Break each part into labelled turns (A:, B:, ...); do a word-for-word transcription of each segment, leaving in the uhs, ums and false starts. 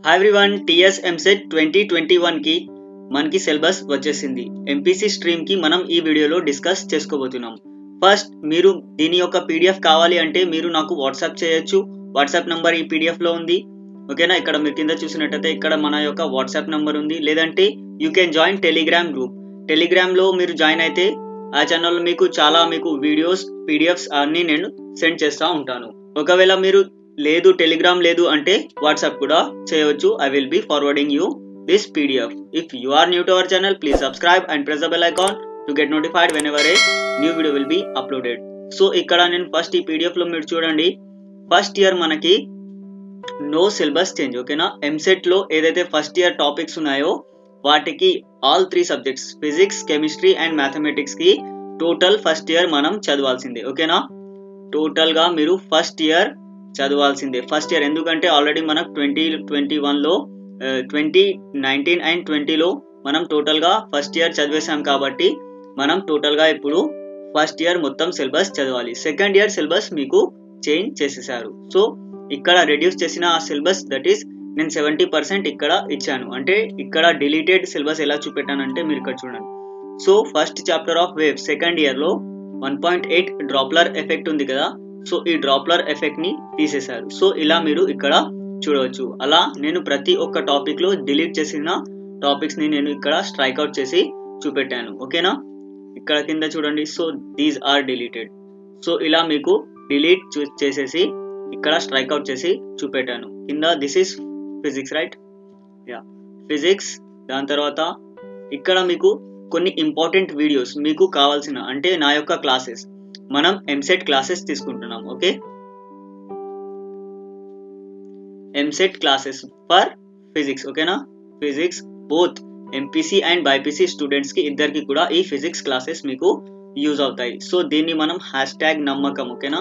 A: Hi everyone, TS EAMCET twenty twenty one కి మనకి syllabus వచ్చేసింది. ఎంపీసీ స్ట్రీమ్ కి మనం ఈ వీడియోలో డిస్కస్ చేసుకోబోతున్నాం. ఫస్ట్ మీరు దీని యొక్క పీడిఎఫ్ కావాలి అంటే మీరు నాకు వాట్సాప్ చేయొచ్చు. వాట్సాప్ నంబర్ ఈ పీడిఎఫ్ లో ఉంది. ఓకేనా, ఇక్కడ మీరు కింద చూసినట్టయితే ఇక్కడ మన యొక్క వాట్సాప్ నంబర్ ఉంది. లేదంటే you can join Telegram group. Telegram లో మీరు జాయిన్ అయితే ఆ ఛానల్లో మీకు చాలా మీకు వీడియోస్ పీడిఎఫ్స్ అన్ని నేను సెండ్ చేస్తూ ఉంటాను. ఒకవేళ మీరు లేదు టెలిగ్రామ్ లేదు అంటే వాట్సాప్ కూడా చేయవచ్చు. I will be forwarding you this PDF. If you are new to our channel, please subscribe and press the bell icon to get notified when ever a new video will be uploaded. So ఇక్కడ నేను first ఈ PDF లో మీరు చూడండి, first year మనకి no syllabus change. ఓకేనా, EAMCET లో ఏదైతే ఫస్ట్ ఇయర్ టాపిక్స్ ఉన్నాయో వాటికి all three subjects physics, chemistry and mathematics కి టోటల్ ఫస్ట్ ఇయర్ మనం చదవాల్సిందే. ఓకేనా, టోటల్ గా మీరు ఫస్ట్ ఇయర్ చదవాల్సిందే. ఫస్ట్ ఇయర్ ఎందుకంటే ఆల్రెడీ మనకు ట్వంటీ ట్వంటీ వన్ లో ట్వంటీ నైన్టీన్ అండ్ ట్వంటీలో మనం టోటల్ గా ఫస్ట్ ఇయర్ చదివేసాం కాబట్టి మనం టోటల్ గా ఇప్పుడు ఫస్ట్ ఇయర్ మొత్తం సిలబస్ చదవాలి. సెకండ్ ఇయర్ సిలబస్ మీకు చేంజ్ చేసేసారు. సో ఇక్కడ రెడ్యూస్ చేసిన ఆ సిలబస్ దట్ ఈస్ నేను సెవెంటీ పర్సెంట్ ఇక్కడ ఇచ్చాను. అంటే ఇక్కడ డిలీటెడ్ సిలబస్ ఎలా చూపెట్టానంటే మీరు ఇక్కడ చూడండి. So first chapter of wave second year లో one point eight Doppler effect ఉంది కదా, సో ఈ డ్రాప్లర్ ఎఫెక్ట్ ని తీసేశారు. సో ఇలా మీరు ఇక్కడ చూడవచ్చు. అలా నేను ప్రతి ఒక్క టాపిక్ లో డిలీట్ చేసిన టాపిక్స్ ని నేను ఇక్కడ స్ట్రైక్ అవుట్ చేసి చూపెట్టాను. ఓకేనా, ఇక్కడ కింద చూడండి. So these are deleted. So ఇలా మీకు డిలీట్ చేసేసి ఇక్కడ స్ట్రైక్ అవుట్ చేసి చూపెట్టాను. కింద this is physics, right? Yeah, physics. దాని తర్వాత ఇక్కడ మీకు కొన్ని ఇంపార్టెంట్ వీడియోస్ మీకు కావాల్సిన అంటే నా యొక్క క్లాసెస్, మనం ఎంసెట్ క్లాసెస్ తీసుకుంటున్నాం. Okay, EAMCET classes for physics. ఓకేనా, physics both MPC and BiPC students కి ఇద్దరికి కూడా ఈ ఫిజిక్స్ క్లాసెస్ మీకు యూజ్ అవుతాయి. సో దీన్ని మనం హ్యాష్ ట్యాగ్ నమ్మకం, ఓకేనా,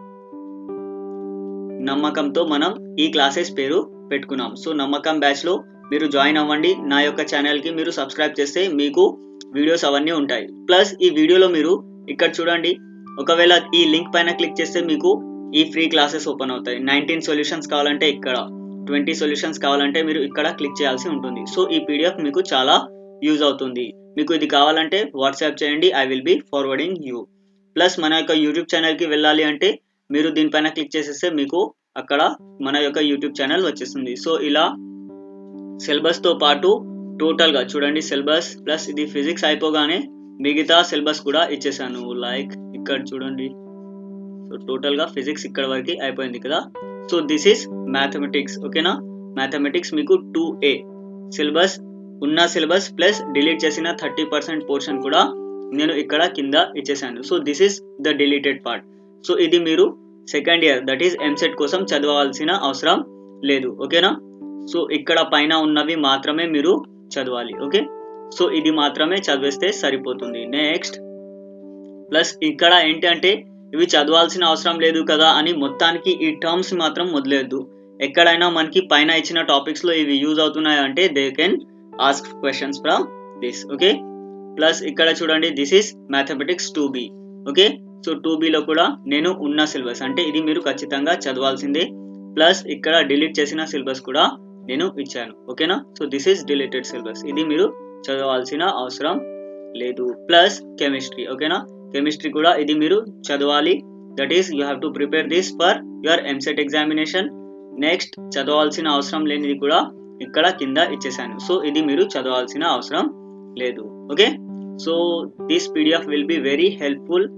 A: నమ్మకంతో మనం ఈ క్లాసెస్ పేరు పెట్టుకున్నాం. సో నమ్మకం బ్యాచ్ లో మీరు జాయిన్ అవ్వండి. నా యొక్క ఛానల్ కి మీరు సబ్స్క్రైబ్ చేస్తే మీకు వీడియోస్ అవన్నీ ఉంటాయి. ప్లస్ ఈ వీడియోలో మీరు ఇక్కడ చూడండి, ఒకవేళ ఈ లింక్ పైన క్లిక్ చేస్తే మీకు ఈ ఫ్రీ క్లాసెస్ ఓపెన్ అవుతాయి. నైన్టీన్ సొల్యూషన్స్ కావాలంటే ఇక్కడ, ట్వంటీ సొల్యూషన్స్ కావాలంటే మీరు ఇక్కడ క్లిక్ చేయాల్సి ఉంటుంది. సో ఈ పీడిఎఫ్ మీకు చాలా యూజ్ అవుతుంది. మీకు ఇది కావాలంటే వాట్సాప్ చేయండి, I will be forwarding you. Plus మన యొక్క యూట్యూబ్ ఛానల్ కి వెళ్ళాలి అంటే మీరు దీనిపైన క్లిక్ చేసేస్తే మీకు అక్కడ మన యొక్క యూట్యూబ్ ఛానల్ వచ్చేస్తుంది. సో ఇలా సిలబస్ తో పాటు టోటల్ గా చూడండి, సిలబస్ ప్లస్ ఇది ఫిజిక్స్ అయిపోగానే మిగతా సిలబస్ కూడా ఇచ్చేసాను. లైక్ ఇక్కడ చూడండి, సో టోటల్ గా ఫిజిక్స్ ఇక్కడ వరకు అయిపోయింది కదా. So this is mathematics. ఓకేనా, మ్యాథమెటిక్స్ మీకు టూ ఏ సిలబస్ ఉన్న సిలబస్ ప్లస్ డిలీట్ చేసిన థర్టీ పర్సెంట్ పోర్షన్ కూడా నేను ఇక్కడ కింద ఇచ్చేసాను. So this is the deleted part. So ఇది మీరు second year that is EAMCET కోసం చదవాల్సిన అవసరం లేదు. ఓకేనా, సో ఇక్కడ పైన ఉన్నవి మాత్రమే మీరు చదవాలి. ఓకే, సో ఇది మాత్రమే చదివేస్తే సరిపోతుంది. నెక్స్ట్ ప్లస్ ఇక్కడ ఏంటి అంటే ఇవి చదవాల్సిన అవసరం లేదు కదా అని మొత్తానికి ఈ టర్మ్స్ మాత్రం వదిలేదు. ఎక్కడైనా మనకి పైన ఇచ్చిన టాపిక్స్ లో ఇవి యూజ్ అవుతున్నాయి అంటే they can ask questions from this. Okay, plus ఇక్కడ చూడండి, this is mathematics two B. Okay, so two బిలో కూడా నేను ఉన్న సిలబస్ అంటే ఇది మీరు ఖచ్చితంగా చదవాల్సిందే. ప్లస్ ఇక్కడ డిలీట్ చేసిన సిలబస్ కూడా నేను ఇచ్చాను. ఓకేనా, so this is deleted syllabus, ఇది మీరు చదవాల్సిన అవసరం లేదు. Plus chemistry. ఓకేనా, కెమిస్ట్రీ కూడా ఇది మీరు చదవాలి. That is you have to prepare this for your EAMCET examination. Next చదవాల్సిన అవసరం లేనిది కూడా ఇక్కడ కింద ఇచ్చేసాను. సో ఇది మీరు చదవాల్సిన అవసరం లేదు. Okay, so this PDF will be very helpful.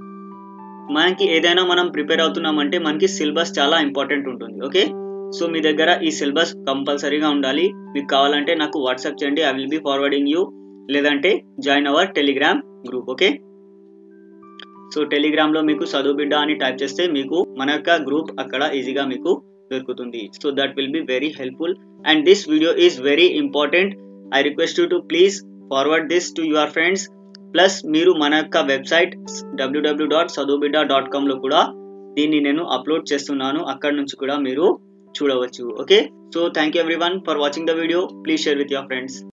A: మనకి ఏదైనా మనం ప్రిపేర్ అవుతున్నామంటే మనకి సిలబస్ చాలా ఇంపార్టెంట్ ఉంటుంది. ఓకే, సో మీ దగ్గర ఈ సిలబస్ కంపల్సరీగా ఉండాలి. మీకు కావాలంటే నాకు వాట్సాప్ చేయండి, I will be forwarding you. లేదంటే join our Telegram group. Okay, so Telegram లో మీకు చదువు బిడ్డ అని టైప్ చేస్తే మీకు మన యొక్క గ్రూప్ అక్కడ ఈజీగా మీకు దొరుకుతుంది. So that will be very helpful and this video is very important. I request you to please forward this to your friends. Plus మీరు మన యొక్క website W W dot Chaduvubidda dot com లో కూడా దీన్ని నేను అప్లోడ్ చేస్తున్నాను. అక్కడ నుంచి కూడా మీరు చూడవచ్చు. Okay, so thank you everyone for watching the video. Please share with your friends.